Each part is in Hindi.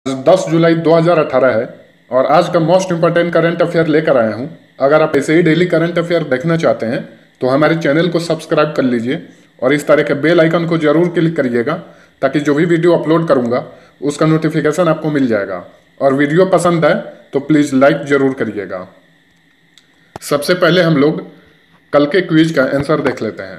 10 जुलाई 2018 है और आज का मोस्ट इंपॉर्टेंट करंट अफेयर लेकर आया हूं। अगर आप ऐसे ही डेली करंट अफेयर देखना चाहते हैं तो हमारे चैनल को सब्सक्राइब कर लीजिए और इस तरह के बेल आइकन को जरूर क्लिक करिएगा ताकि जो भी वीडियो अपलोड करूंगा उसका नोटिफिकेशन आपको मिल जाएगा। और वीडियो पसंद आए तो प्लीज़ लाइक जरूर करिएगा। सबसे पहले हम लोग कल के क्विज का आंसर देख लेते हैं।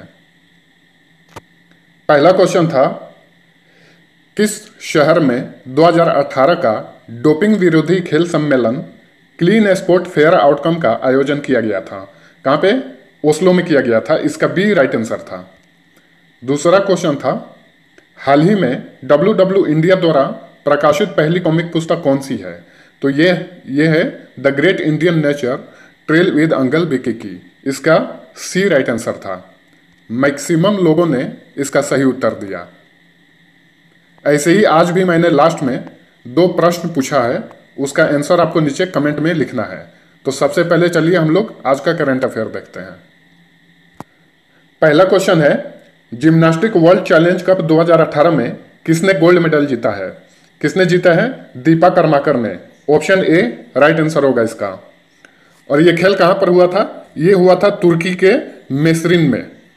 पहला क्वेश्चन था, किस शहर में 2018 का डोपिंग विरोधी खेल सम्मेलन क्लीन स्पोर्ट फेयर आउटकम का आयोजन किया गया था? कहाँ पे? ओस्लो में किया गया था। इसका बी राइट आंसर था। दूसरा क्वेश्चन था, हाल ही में WW इंडिया द्वारा प्रकाशित पहली कॉमिक पुस्तक कौन सी है? तो ये है the great Indian nature trail with uncle Vicky की। इसका सी राइट आंसर था। मैक्सिमम लोगों ने इसका सही उत्तर दिया। ऐसे ही आज भी मैंने लास्ट में 2 प्रश्न पूछा है, उसका आंसर आपको नीचे कमेंट में लिखना है। तो सबसे पहले चलिए हम लोग आज का करंट अफेयर देखते हैं। पहला क्वेश्चन है, जिम्नास्टिक वर्ल्ड चैलेंज कप 2018 में किसने गोल्ड मेडल जीता है? किसने जीता है? दीपा कर्माकर ने। ऑप्शन ए राइट आंसर होगा इसका। और ये खेल कहां पर हुआ था? ये हुआ था तुर्की के मेरसिन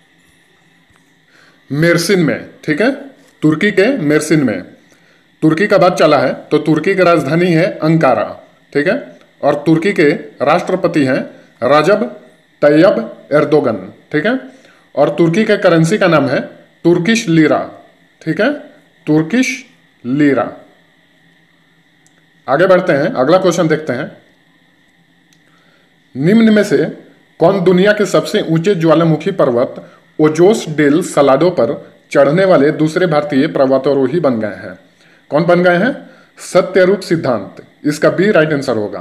में। ठीक है, तुर्की के मेरसिन में। तुर्की का बात चला है तो तुर्की की राजधानी है अंकारा। ठीक है, और तुर्की के राष्ट्रपति हैं रजब तैयब एर्दोगन। ठीक है, और तुर्की के करेंसी का नाम है तुर्किश लीरा। ठीक है, तुर्किश लीरा। आगे बढ़ते हैं, अगला क्वेश्चन देखते हैं। निम्न में से कौन दुनिया के सबसे ऊंचे ज्वालामुखी पर्वत ओजोस डेल सलाडो पर चढ़ने वाले दूसरे भारतीय पर्वतारोही बन गए हैं? कौन बन गए हैं? सत्यरूप सिद्धांत। इसका बी राइट आंसर होगा।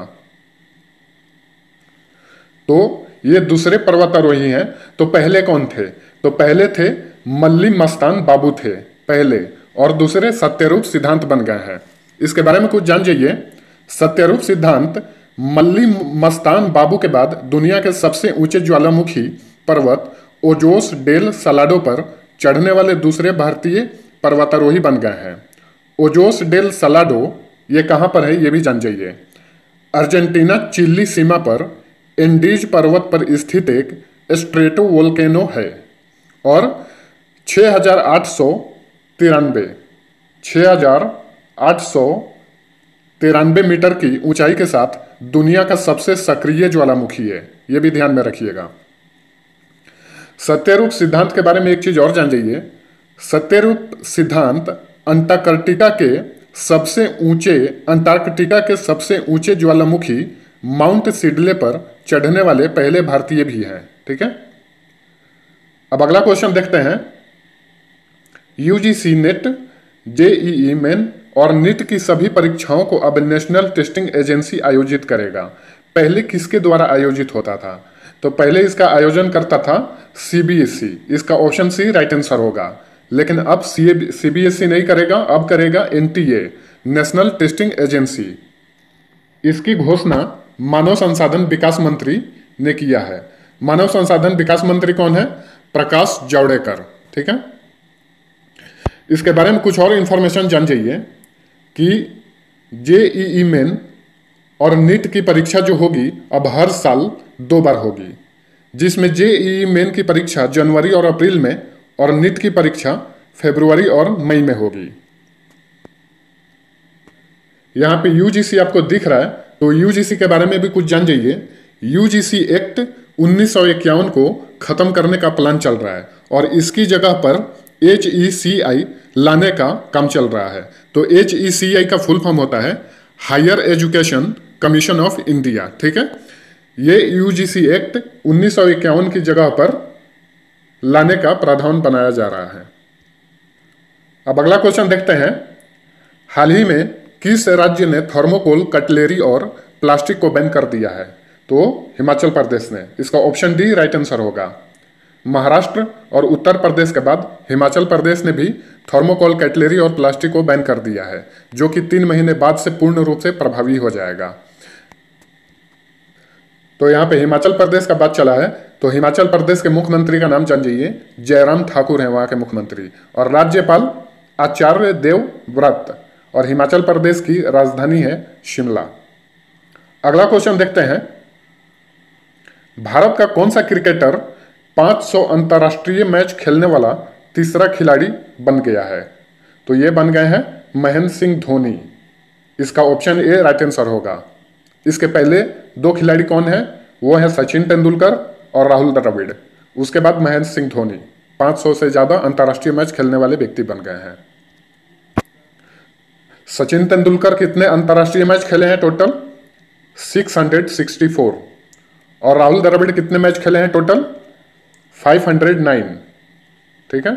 तो ये दूसरे पर्वतारोही हैं। तो पहले कौन थे? तो पहले थे मल्ली मस्तान बाबू थे पहले, और दूसरे सत्यरूप सिद्धांत बन गए हैं। इसके बारे में कुछ जान जाइए। सत्यरूप सिद्धांत मल्ली मस्तान बाबू के बाद दुनिया के सबसे ऊंचे ज्वालामुखी पर्वत ओजोस डेल सलाडो पर चढ़ने वाले दूसरे भारतीय पर्वतारोही बन गए हैं। ओजोस डेल सलाडो ये कहाँ पर है ये भी जान जाइए। अर्जेंटीना चिली सीमा पर एंडीज पर्वत पर स्थित एक स्ट्रेटो वोल्केनो है और 6,893 मीटर की ऊंचाई के साथ दुनिया का सबसे सक्रिय ज्वालामुखी है। यह भी ध्यान में रखिएगा। सत्यरूप सिद्धांत के बारे में एक चीज और जान जाइए। सत्यरूप सिद्धांत अंटार्कटिका के सबसे ऊंचे ज्वालामुखी माउंट सिडले पर चढ़ने वाले पहले भारतीय भी हैं। ठीक है, अब अगला क्वेश्चन देखते हैं। यूजीसी नेट, जेईई मेन और नीट की सभी परीक्षाओं को अब नेशनल टेस्टिंग एजेंसी आयोजित करेगा। पहले किसके द्वारा आयोजित होता था? तो पहले इसका आयोजन करता था सीबीएसई। इसका ऑप्शन सी राइट आंसर होगा। लेकिन अब सीबीएसई नहीं करेगा, अब करेगा एनटीए, नेशनल टेस्टिंग एजेंसी। इसकी घोषणा मानव संसाधन विकास मंत्री ने किया है। मानव संसाधन विकास मंत्री कौन है? प्रकाश जावड़ेकर। ठीक है, इसके बारे में कुछ और इंफॉर्मेशन जान जाइए कि जेईई मेन और नीट की परीक्षा जो होगी अब हर साल 2 बार होगी, जिसमें जेईई मेन की परीक्षा जनवरी और अप्रैल में और नीट की परीक्षा फरवरी और मई में होगी। यहां पे यूजीसी आपको दिख रहा है, तो यूजीसी के बारे में भी कुछ जान जाइए। यूजीसी एक्ट 1951 को खत्म करने का प्लान चल रहा है और इसकी जगह पर HECI लाने का काम चल रहा है। तो HECI का फुल फॉर्म होता है higher education commission of India. ठीक है, ये यूजीसी एक्ट 1951 की जगह पर लाने का प्रावधान बनाया जा रहा है। अब अगला क्वेश्चन देखते हैं। हाल ही में किस राज्य ने थर्मोकोल, कटलेरी और प्लास्टिक को बैन कर दिया है? तो हिमाचल प्रदेश ने। इसका ऑप्शन डी राइट आंसर होगा। महाराष्ट्र और उत्तर प्रदेश के बाद हिमाचल प्रदेश ने भी थर्मोकोल, कटलेरी और प्लास्टिक को बैन कर दिया है, जो कि 3 महीने बाद से पूर्ण रूप से प्रभावी हो जाएगा। तो यहाँ पे हिमाचल प्रदेश का बात चला है, तो हिमाचल प्रदेश के मुख्यमंत्री का नाम जान जाइए। जयराम ठाकुर हैं वहाँ के मुख्यमंत्री। और राज्यपाल आचार्य देवव्रत और हिमाचल प्रदेश की राजधानी है शिमला। अगला क्वेश्चन देखते हैं, भारत का कौन सा क्रिकेटर 500 अंतर्राष्ट्रीय मैच खेलने वाला तीसरा खिलाड़ी बन गया है? तो ये बन गए हैं महेंद्र सिंह धोनी। इसका ऑप्शन ए राइट आंसर होगा। इसके पहले दो खिलाड़ी कौन है? वो है सचिन तेंदुलकर और राहुल द्रविड़। उसके बाद महेंद्र सिंह धोनी 500 से ज्यादा अंतर्राष्ट्रीय मैच खेलने वाले व्यक्ति बन गए हैं। सचिन तेंदुलकर कितने अंतर्राष्ट्रीय मैच खेले हैं टोटल? 664। और राहुल द्रविड़ कितने मैच खेले हैं टोटल? 509। ठीक है,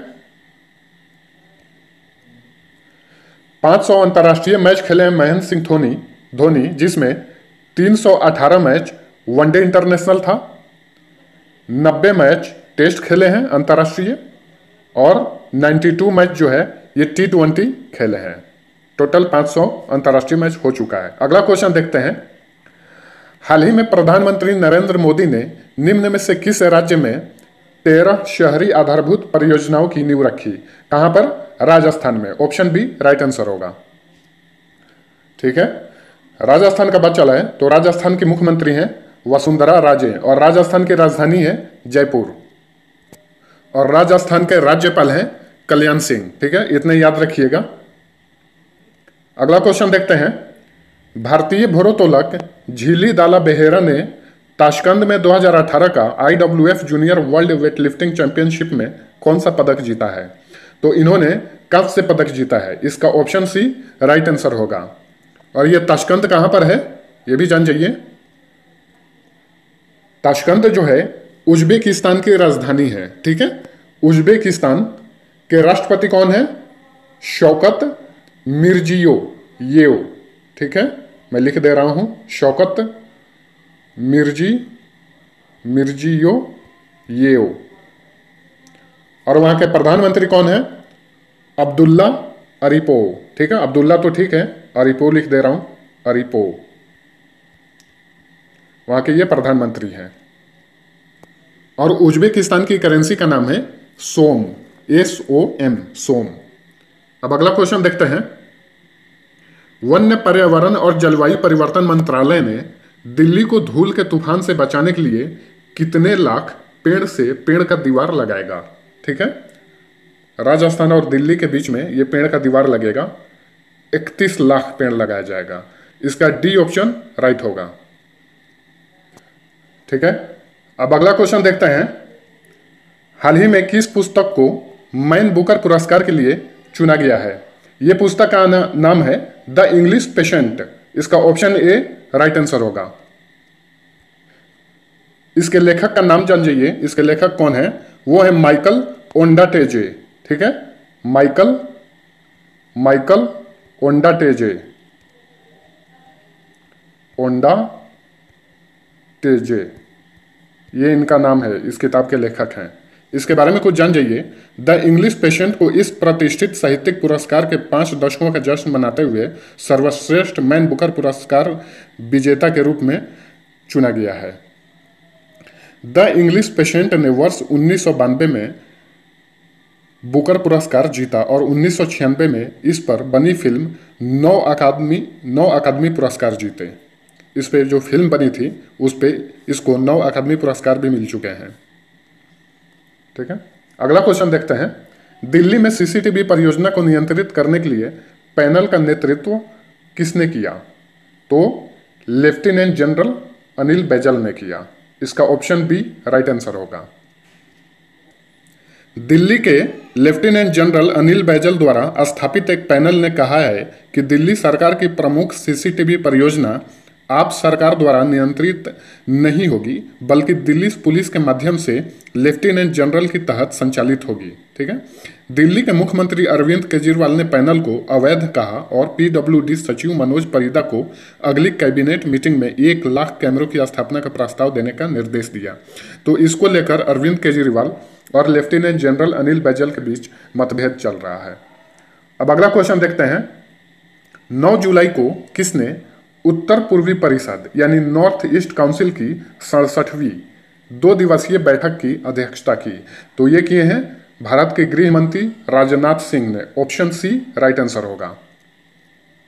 500 अंतर्राष्ट्रीय मैच खेले हैं महेंद्र सिंह धोनी, जिसमें 318 मैच वनडे इंटरनेशनल था, 90 मैच टेस्ट खेले हैं अंतर्राष्ट्रीय, और 92 मैच जो है ये T20 खेले हैं। टोटल 500 अंतर्राष्ट्रीय मैच हो चुका है। अगला क्वेश्चन देखते हैं, हाल ही में प्रधानमंत्री नरेंद्र मोदी ने निम्न में से किस राज्य में 13 शहरी आधारभूत परियोजनाओं की नींव रखी? कहां पर? राजस्थान में। ऑप्शन बी राइट आंसर होगा। ठीक है, राजस्थान का बात चला है तो राजस्थान की मुख्यमंत्री हैं वसुंधरा राजे, और राजस्थान की राजधानी है जयपुर, और राजस्थान के राज्यपाल हैं कल्याण सिंह। ठीक है, इतने याद रखिएगा। अगला क्वेश्चन देखते हैं, भारतीय भारोत्तोलक झिली दाला बेहेरा ने ताशकंद में 2018 का IWF junior world weightlifting championship में कौन सा पदक जीता है? तो इन्होंने कांस्य पदक जीता है। इसका ऑप्शन सी राइट आंसर होगा। और ये ताशकंद कहां पर है ये भी जान जाइए। ताशकंद जो है उज्बेकिस्तान की राजधानी है। ठीक है, उज्बेकिस्तान के राष्ट्रपति कौन है? Shavkat Mirziyoyev. ठीक है, मैं लिख दे रहा हूं, शौकत मिर्जियोयेव। और वहां के प्रधानमंत्री कौन है? अब्दुल्ला अरीपोव। ठीक है, अब्दुल्ला तो ठीक है, अरीपोव लिख दे रहा हूं, अरीपोव। वहां के ये प्रधानमंत्री हैं। और उज्बेकिस्तान की करेंसी का नाम है सोम, SOM, सोम। अब अगला क्वेश्चन देखते हैं, वन्य पर्यावरण और जलवायु परिवर्तन मंत्रालय ने दिल्ली को धूल के तूफान से बचाने के लिए कितने लाख पेड़ का दीवार लगाएगा? ठीक है, राजस्थान और दिल्ली के बीच में ये पेड़ का दीवार लगेगा। 31 लाख पेड़ लगाया जाएगा। इसका डी ऑप्शन राइट होगा। ठीक है, अब अगला क्वेश्चन देखते हैं, हाल ही में किस पुस्तक को मैन बुकर पुरस्कार के लिए चुना गया है? यह पुस्तक का नाम है द इंग्लिश पेशेंट। इसका ऑप्शन ए राइट आंसर होगा। इसके लेखक का नाम जान जाइए। इसके लेखक कौन है? वो है माइकल ओंडाटेजे। ठीक है, माइकल ओंडाटेजे, ये इनका नाम है, इस किताब के लेखक हैं। इसके बारे में कुछ जान जाइए। द इंग्लिश पेशेंट को इस प्रतिष्ठित साहित्यिक पुरस्कार के 5 दशकों का जश्न मनाते हुए सर्वश्रेष्ठ मैन बुकर पुरस्कार विजेता के रूप में चुना गया है। द इंग्लिश पेशेंट ने वर्ष 1992 में बुकर पुरस्कार जीता और 1996 में इस पर बनी फिल्म 9 अकादमी पुरस्कार जीते। इस पे जो फिल्म बनी थी उस पे इसको 9 अकादमी पुरस्कार भी मिल चुके हैं। ठीक है, अगला क्वेश्चन देखते हैं, दिल्ली में CCTV परियोजना को नियंत्रित करने के लिए पैनल का नेतृत्व किसने किया? तो लेफ्टिनेंट जनरल अनिल बैजल ने किया। इसका ऑप्शन बी राइट आंसर होगा। दिल्ली के लेफ्टिनेंट जनरल अनिल बैजल द्वारा स्थापित एक पैनल ने कहा है कि दिल्ली सरकार की प्रमुख CCTV परियोजना आप सरकार द्वारा नियंत्रित नहीं होगी, बल्कि दिल्ली पुलिस के माध्यम से लेफ्टिनेंट जनरल के तहत संचालित होगी। ठीक है, दिल्ली के मुख्यमंत्री अरविंद केजरीवाल ने पैनल को अवैध कहा और PWD सचिव मनोज परिदा को अगली कैबिनेट मीटिंग में 1 लाख कैमरों की स्थापना का प्रस्ताव देने का निर्देश दिया। तो इसको लेकर अरविंद केजरीवाल और लेफ्टिनेंट जनरल अनिल बैजल के बीच मतभेद चल रहा है। अब अगला क्वेश्चन देखते हैं, 9 जुलाई को किसने उत्तर पूर्वी परिषद यानी नॉर्थ ईस्ट काउंसिल की 67वीं 2 दिवसीय बैठक की अध्यक्षता की? तो ये किए हैं भारत के गृह मंत्री राजनाथ सिंह ने। ऑप्शन सी राइट आंसर होगा।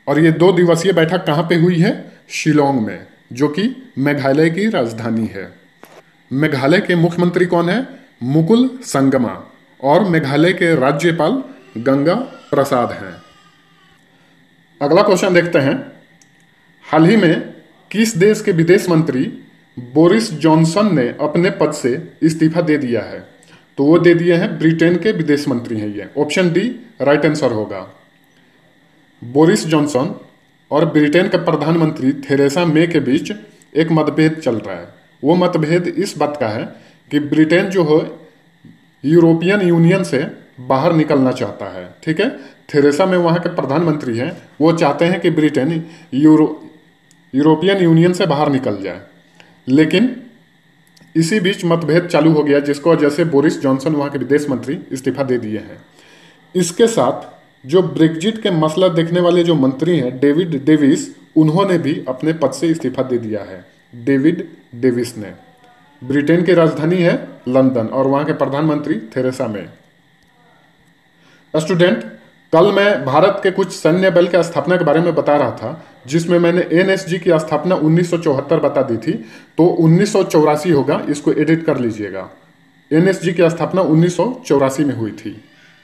और ये 2 दिवसीय बैठक कहाँ पे हुई है? शिलोंग में, जो कि मेघालय की राजधानी है। मेघालय के मुख्यमंत्री कौन है? मुकुल संगमा। और मेघालय के राज्यपाल गंगा प्रसाद हैं। अगला क्वेश्चन देखते हैं। हाल ही में किस देश के विदेश मंत्री बोरिस जॉनसन ने अपने पद से इस्तीफा दे दिया है? तो वो दे दिए हैं ब्रिटेन के विदेश मंत्री हैं ये। ऑप्शन डी राइट आंसर होगा। बोरिस जॉनसन और ब्रिटेन के प्रधानमंत्री थेरेसा मे के बीच एक मतभेद चल रहा है। वो मतभेद इस बात का है कि ब्रिटेन जो है यूरोपियन यूनियन से बाहर निकलना चाहता है। ठीक है, थेरेसा मे वहाँ के प्रधानमंत्री हैं, वो चाहते हैं कि ब्रिटेन यूरोपियन यूनियन से बाहर निकल जाए। लेकिन इसी बीच मतभेद चालू हो गया, जिसको वजह से बोरिस जॉनसन वहाँ के विदेश मंत्री इस्तीफा दे दिए हैं। इसके साथ जो ब्रेग्जिट के मसला देखने वाले जो मंत्री हैं डेविड डेविस, उन्होंने भी अपने पद से इस्तीफा दे दिया है। डेविड डेविस ने। ब्रिटेन की राजधानी है लंदन और वहाँ के प्रधानमंत्री थेरेसा मे। स्टूडेंट, कल मैं भारत के कुछ सैन्य बल की स्थापना के बारे में बता रहा था, जिसमें मैंने एनएसजी की स्थापना 1974 बता दी थी, तो 1984 होगा, इसको एडिट कर लीजिएगा। एनएसजी की स्थापना 1984 में हुई थी।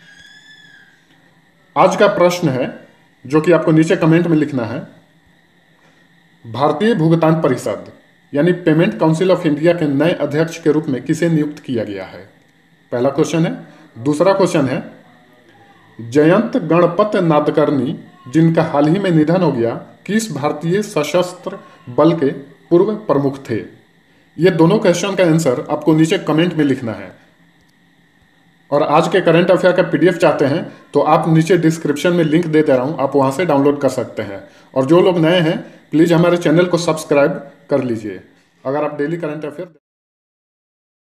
आज का प्रश्न है जो कि आपको नीचे कमेंट में लिखना है। भारतीय भुगतान परिषद यानी पेमेंट काउंसिल ऑफ इंडिया के नए अध्यक्ष के रूप में किसे नियुक्त किया गया है? पहला क्वेश्चन है। दूसरा क्वेश्चन है, जयंत गणपत नादकर्णी जिनका हाल ही में निधन हो गया, किस भारतीय सशस्त्र बल के पूर्व प्रमुख थे? ये दोनों क्वेश्चन का आंसर आपको नीचे कमेंट में लिखना है। और आज के करंट अफेयर का पीडीएफ चाहते हैं तो आप नीचे डिस्क्रिप्शन में लिंक दे रहा हूं, आप वहां से डाउनलोड कर सकते हैं। और जो लोग नए हैं प्लीज़ हमारे चैनल को सब्सक्राइब कर लीजिए अगर आप डेली करंट अफेयर